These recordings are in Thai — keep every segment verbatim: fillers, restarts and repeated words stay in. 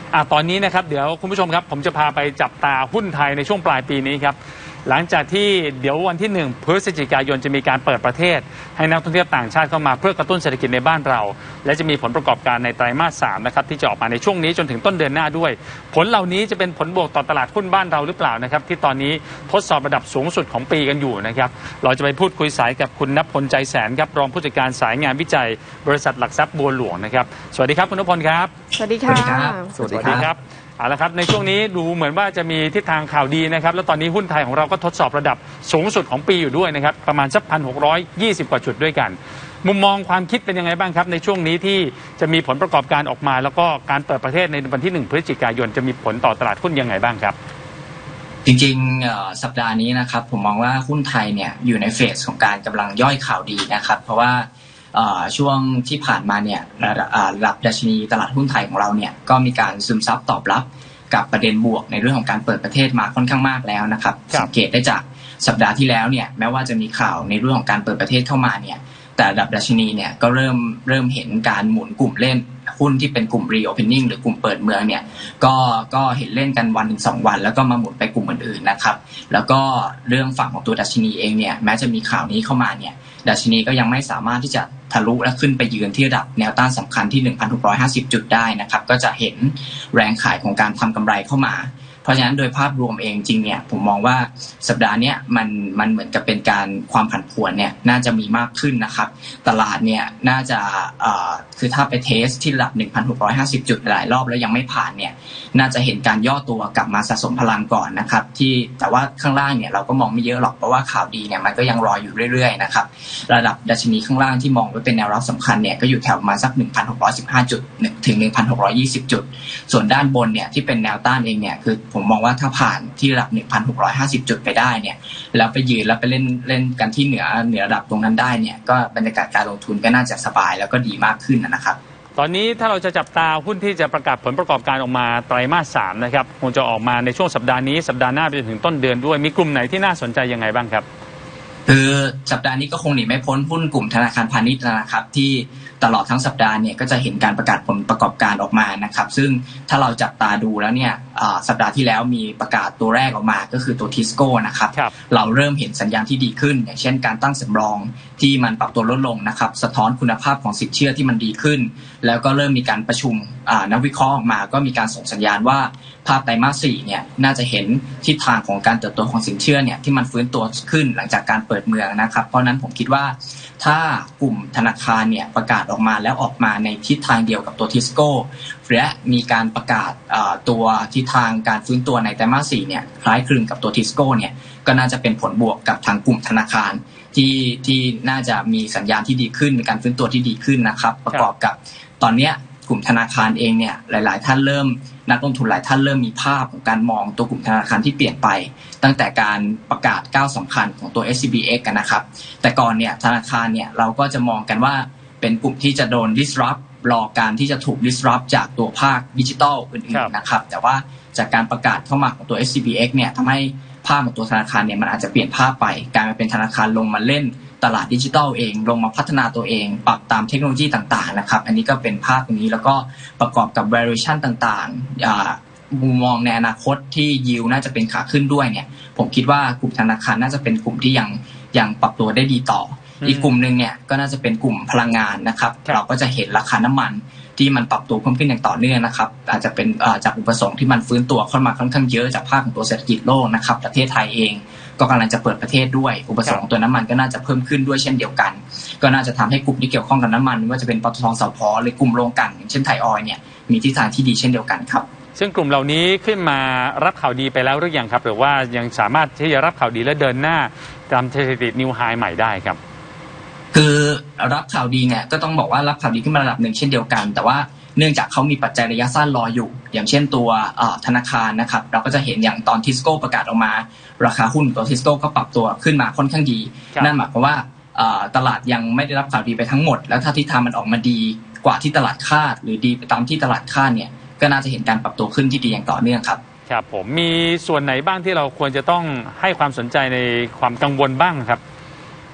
อ่ะตอนนี้นะครับเดี๋ยวคุณผู้ชมครับผมจะพาไปจับตาหุ้นไทยในช่วงปลายปีนี้ครับหลังจากที่เดี๋ยววันที่หนึ่งพฤศจิกายนจะมีการเปิดประเทศให้นักท่องเที่ยวต่างชาติเข้ามาเพื่อกระตุ้นเศรษฐกิจในบ้านเราและจะมีผลประกอบการในไตรมาสสามนะครับที่จะออกมาในช่วงนี้จนถึงต้นเดือนหน้าด้วยผลเหล่านี้จะเป็นผลบวกต่อตลาดหุ้นบ้านเราหรือเปล่านะครับที่ตอนนี้ทดสอบระดับสูงสุดของปีกันอยู่นะครับเราจะไปพูดคุยสายกับคุณณพลใจแสนครับรองผู้จัดการสายงานวิจัยบริษัทหลักทรัพย์บัวหลวงนะครับสวัสดีครับคุณณพลครับสวัสดีค่ะสวัสดีครับเอาละครับในช่วงนี้ดูเหมือนว่าจะมีทิศทางข่าวดีนะครับแล้วตอนนี้หุ้นไทยของเราก็ทดสอบระดับสูงสุดของปีอยู่ด้วยนะครับประมาณสักพันหกร้อยยี่สิบกว่าจุดด้วยกันมุมมองความคิดเป็นยังไงบ้างครับในช่วงนี้ที่จะมีผลประกอบการออกมาแล้วก็การเปิดประเทศในวันที่หนึ่งพฤศจิกายนจะมีผลต่อตลาดหุ้นยังไงบ้างครับจริงๆสัปดาห์นี้นะครับผมมองว่าหุ้นไทยเนี่ยอยู่ในเฟสของการกำลังย่อยข่าวดีนะครับเพราะว่าช่วงที่ผ่านมาเนี่ยระดับดัชนีตลาดหุ้นไทยของเราเนี่ยก็มีการซึมซับตอบรับกับประเด็นบวกในเรื่องของการเปิดประเทศมาค่อนข้างมากแล้วนะครับสังเกตได้จากสัปดาห์ที่แล้วเนี่ยแม้ว่าจะมีข่าวในเรื่องของการเปิดประเทศเข้ามาเนี่ยแต่ระดับดัชนีเนี่ยก็เริ่มเริ่มเห็นการหมุนกลุ่มเล่นหุ้นที่เป็นกลุ่ม reopening หรือกลุ่มเปิดเมืองเนี่ยก็ก็เห็นเล่นกันวันถึงสองวันแล้วก็มาหมุนไปกลุ่มอื่นๆนะครับแล้วก็เรื่องฝั่งของตัวดัชนีเองเนี่ยแม้จะมีข่าวนี้เข้ามาเนี่ยดัชนีก็ยังไม่สามารถที่จะทะลุและขึ้นไปยืนที่ระดับแนวต้านสำคัญที่ หนึ่งพันหกร้อยห้าสิบ จุดได้นะครับก็จะเห็นแรงขายของการทำกำไรเข้ามาเพราะฉะนั้นโดยภาพรวมเองจริงเนี่ยผมมองว่าสัปดาห์นี้มันมันเหมือนกับเป็นการความผันผวนเนี่ยน่าจะมีมากขึ้นนะครับตลาดเนี่ยน่าจะเอ่อคือถ้าไปเทสที่ระดับ หนึ่งพันหกร้อยห้าสิบ จุดหลายรอบแล้วยังไม่ผ่านเนี่ยน่าจะเห็นการย่อตัวกลับมาสะสมพลังก่อนนะครับที่แต่ว่าข้างล่างเนี่ยเราก็มองไม่เยอะหรอกเพราะว่าข่าวดีเนี่ยมันก็ยังรออยู่เรื่อยๆนะครับระดับดัชนีข้างล่างที่มองไว้เป็นแนวรับสำคัญเนี่ยก็อยู่แถวประมาณสัก หนึ่งพันหกร้อยสิบห้า จุดถึง หนึ่งพันหกร้อยยี่สิบ จุดส่วนด้านบนเนี่ยที่เป็นแนวต้านเองเนี่ยคือผมมองว่าถ้าผ่านที่ระดับ หนึ่งพันหกร้อยห้าสิบ จุดไปได้เนี่ยแล้วไปยืนแล้วไปเล่นเล่นกันที่เหนือเหนือระดับตรงนั้นได้เนี่ยก็บรรยากาศการลงทุนก็น่าจะสบายแล้วก็ดีมากขึ้นนะครับตอนนี้ถ้าเราจะจับตาหุ้นที่จะประกาศผลประกอบการออกมาไตรมาสสามนะครับคงจะออกมาในช่วงสัปดาห์นี้สัปดาห์หน้าไปจนถึงต้นเดือนด้วยมีกลุ่มไหนที่น่าสนใจยังไงบ้างครับคือสัปดาห์นี้ก็คงหนีไม่พ้นหุ้นกลุ่มธนาคารพาณิชย์นะครับที่ตลอดทั้งสัปดาห์เนี่ยก็จะเห็นการประกาศผลประกอบการออกมานะครับซึ่งถ้าเราจับตาดูแล้วเนี่ยสัปดาห์ที่แล้วมีประกาศตัวแรกออกมาก็คือตัวทิสโก้นะครับเราเริ่มเห็นสัญญาณที่ดีขึ้นอย่างเช่นการตั้งสำรองที่มันปรับตัวลดลงนะครับสะท้อนคุณภาพของสินเชื่อที่มันดีขึ้นแล้วก็เริ่มมีการประชุมนักวิเคราะห์ออกมาก็มีการส่งสัญญาณว่าภาพไตรมาสสี่เนี่ยน่าจะเห็นทิศทางของการเติบโตของสินเชื่อเนี่ยที่มันฟื้นตัวขึ้นหลังจากการเปิดเมืองนะครับเพราะนั้นผมคิดว่าถ้ากลุ่มธนาคารเนี่ยประกาศออกมาแล้วออกมาในทิศทางเดียวกับตัวทิสโก้และมีการประกาศตัวทิศทางการฟื้นตัวในไตรมาสสี่เนี่ยคล้ายคลึงกับตัวทิสโก้เนี่ยก็น่าจะเป็นผลบวกกับทางกลุ่มธนาคารที่ที่น่าจะมีสัญญาณที่ดีขึ้นมีการฟื้นตัวที่ดีขึ้นนะครับประกอบกับตอนนี้กลุ่มธนาคารเองเนี่ยหลายๆท่านเริ่มนักลงทุนหลายท่านเริ่มมีภาพของการมองตัวกลุ่มธนาคารที่เปลี่ยนไปตั้งแต่การประกาศก้าวสำคัญของตัว เอส ซี บี เอ็กซ์ กันนะครับแต่ก่อนเนี่ยธนาคารเนี่ยเราก็จะมองกันว่าเป็นกลุ่มที่จะโดน disrupt รอการที่จะถูก disrupt จากตัวภาคดิจิทัลอื่นๆนะครับแต่ว่าจากการประกาศเข้ามาของตัว เอส ซี บี เอ็กซ์ เนี่ยทำให้ภาพของตัวธนาคารเนี่ยมันอาจจะเปลี่ยนภาพไปกลายมาเป็นธนาคารลงมาเล่นตลาดดิจิทัลเองลงมาพัฒนาตัวเองปรับตามเทคโนโลยีต่างๆนะครับอันนี้ก็เป็นภาพตรงนี้แล้วก็ประกอบกับ valuation ต่างๆมุมมองในอนาคตที่ yield น่าจะเป็นขาขึ้นด้วยเนี่ยผมคิดว่ากลุ่มธนาคารน่าจะเป็นกลุ่มที่ยังยังปรับตัวได้ดีต่ออีกกลุ่มนึงเนี่ยก็น่าจะเป็นกลุ่มพลังงานนะครับเราก็จะเห็นราคาน้ำมันที่มันปรับตัวเพิ่มขึ้นอย่างต่อเนื่องนะครับอาจจะเป็นจากอุปสงค์ที่มันฟื้นตัวเข้ามาค่อนข้างเยอะจากภาคของตัวเศรษฐกิจโลกนะครับประเทศไทยเองก็กำลังจะเปิดประเทศด้วยอุปสงค์ตัวน้ำมันก็น่าจะเพิ่มขึ้นด้วยเช่นเดียวกันก็น่าจะทำให้กลุ่มที่เกี่ยวข้องกับน้ำมันไม่ว่าจะเป็นปตท.สผ.หรือกลุ่มโรงกลั่นอย่างเช่นไทยออยล์เนี่ยมีทิศทางที่ดีเช่นเดียวกันครับซึ่งกลุ่มเหล่านี้ขึ้นมารับข่าวดีไปแล้วหรือยังครับหรือว่ายังสามารถที่จะรับข่าวดีและเดินหน้าตามสถิตินิวไฮใหม่ได้ครับคือรับข่าวดีเนี่ยก็ต้องบอกว่ารับข่าวดีขึ้นมาระดับหนึ่งเช่นเดียวกันแต่ว่าเนื่องจากเขามีปัจจัยระยะสั้นรออยู่อย่างเช่นตัวธนาคารนะครับเราก็จะเห็นอย่างตอนทิสโก้ประกาศออกมาราคาหุ้นตัวทิสโก้ก็ปรับตัวขึ้นมาค่อนข้างดีนั่นหมายความว่าตลาดยังไม่ได้รับข่าวดีไปทั้งหมดแล้วถ้าทิศทางมันออกมาดีกว่าที่ตลาดคาดหรือดีไปตามที่ตลาดคาดเนี่ยก็น่าจะเห็นการปรับตัวขึ้นที่ดีอย่างต่อเนื่องครับครับผมมีส่วนไหนบ้างที่เราควรจะต้องให้ความสนใจในความกังวลบ้างครับ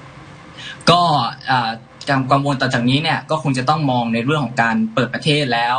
ก็การกังวลต่อจากนี้เนี่ยก็คงจะต้องมองในเรื่องของการเปิดประเทศแล้ว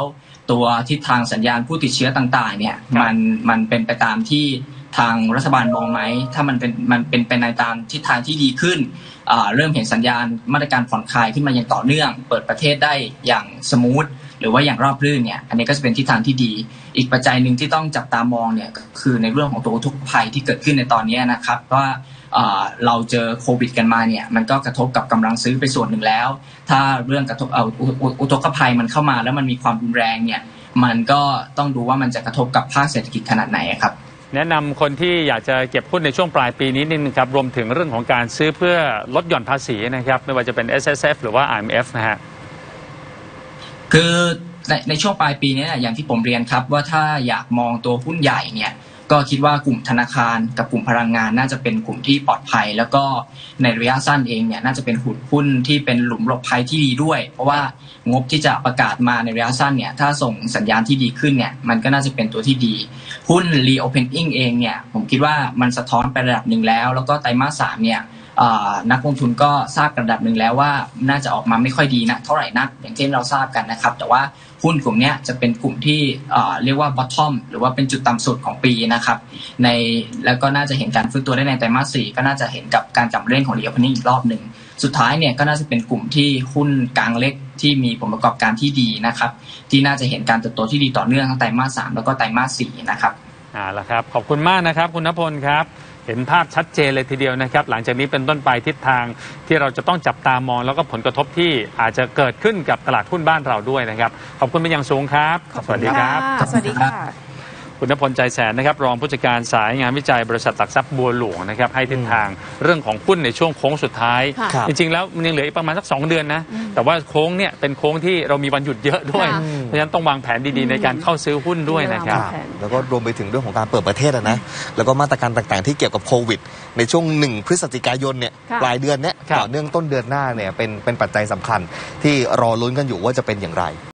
ตัวทิศทางสัญญาณผู้ติดเชื้อต่างๆเนี่ยมันมันเป็นไปตามที่ทางรัฐบาลมองไหมถ้ามันเป็นมันเป็นไปในตามทิศทางที่ดีขึ้นเริ่มเห็นสัญญาณมาตรการผ่อนคลายขึ้นมาอย่างต่อเนื่องเปิดประเทศได้อย่างสมูทหรือว่าอย่างราบรื่นเนี่ยอันนี้ก็จะเป็นทิศทางที่ดีอีกปัจจัยหนึ่งที่ต้องจับตามองเนี่ยคือในเรื่องของตัวอุทกภัยที่เกิดขึ้นในตอนนี้นะครับว่าเราเจอโควิดกันมาเนี่ยมันก็กระทบกับกำลังซื้อไปส่วนหนึ่งแล้วถ้าเรื่องกระทบเอาอุทกภัยมันเข้ามาแล้วมันมีความรุนแรงเนี่ยมันก็ต้องดูว่ามันจะกระทบกับภาคเศรษฐกิจขนาดไหนครับแนะนำคนที่อยากจะเก็บหุ้นในช่วงปลายปีนี้นิดนึงครับรวมถึงเรื่องของการซื้อเพื่อลดหย่อนภาษีนะครับไม่ว่าจะเป็น เอส เอส เอฟ หรือว่า ไอ เอ็ม เอฟ นะฮะคือในในช่วงปลายปีนี้อย่างที่ผมเรียนครับว่าถ้าอยากมองตัวหุ้นใหญ่เนี่ยก็คิดว่ากลุ่มธนาคารกับกลุ่มพลังงานน่าจะเป็นกลุ่มที่ปลอดภัยแล้วก็ในระยะสั้นเองเนี่ยน่าจะเป็นหุ้นที่เป็นหลุมหลบภัยที่ดีด้วยเพราะว่างบที่จะประกาศมาในระยะสั้นเนี่ยถ้าส่งสัญญาณที่ดีขึ้นเนี่ยมันก็น่าจะเป็นตัวที่ดีหุ้น reopening เองเนี่ยผมคิดว่ามันสะท้อนไประดับหนึ่งแล้วแล้วก็ไตรมาสสามเนี่ยนักลงทุนก็ทราบระดับหนึ่งแล้วว่าน่าจะออกมาไม่ค่อยดีนะเท่าไหร่นักอย่างเช่นเราทราบกันนะครับแต่ว่าหุ้นกลุ่มนี้จะเป็นกลุ่มที่เรียกว่า bottom หรือว่าเป็นจุดต่ำสุดของปีนะครับในแล้วก็น่าจะเห็นการฟื้นตัวได้ในไตรมาสสี่ก็น่าจะเห็นกับการกลับมาเล่นของ reopening อีกรอบหนึ่งสุดท้ายเนี่ยก็น่าจะเป็นกลุ่มที่หุ้นกลางเล็กที่มีผลประกอบการที่ดีนะครับที่น่าจะเห็นการเติบโตที่ดีต่อเนื่องทั้งไตรมาสสามแล้วก็ไตรมาสสี่นะครับอ่าล่ะครับขอบคุณมากนะครับคุณณพลครับเห็นภาพชัดเจนเลยทีเดียวนะครับหลังจากนี้เป็นต้นไปทิศทางที่เราจะต้องจับตามองแล้วก็ผลกระทบที่อาจจะเกิดขึ้นกับตลาดหุ้นบ้านเราด้วยนะครับขอบคุณเป็นอย่างสูงครับสวัสดีครับสวัสดีค่ะคุณณพลใจแสนนะครับรองผู้จัดการสายงานวิจัยบริษัทหลักทรัพย์บัวหลวงนะครับให้ทิศทางเรื่องของหุ้นในช่วงโค้งสุดท้ายจริงๆแล้วมันยังเหลืออีกประมาณสักสองเดือนนะแต่ว่าโค้งเนี่ยเป็นโค้งที่เรามีวันหยุดเยอะด้วยเพราะฉะนั้นต้องวางแผนดีๆในการเข้าซื้อหุ้นด้วยนะครับแล้วก็รวมไปถึงเรื่องของการเปิดประเทศนะแล้วก็มาตรการต่างๆที่เกี่ยวกับโควิดในช่วงหนึ่งพฤศจิกายนเนี่ยปลายเดือนเนี้ยต่อเนื่องต้นเดือนหน้าเนี่ยเป็นเป็นปัจจัยสำคัญที่รอลุ้นกันอยู่ว่าจะเป็นอย่างไร